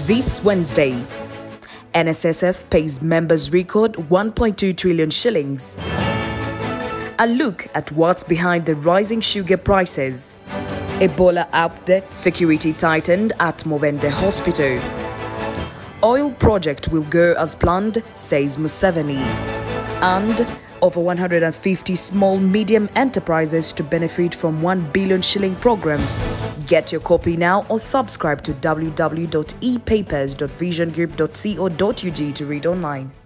This Wednesday, NSSF pays members record 1.2 trillion shillings. A look at what's behind the rising sugar prices. Ebola outbreak, security tightened at Movende Hospital. Oil project will go as planned, says Museveni. And over 150 small-medium enterprises to benefit from 1 billion shilling program. Get your copy now or subscribe to www.epapers.visiongroup.co.ug to read online.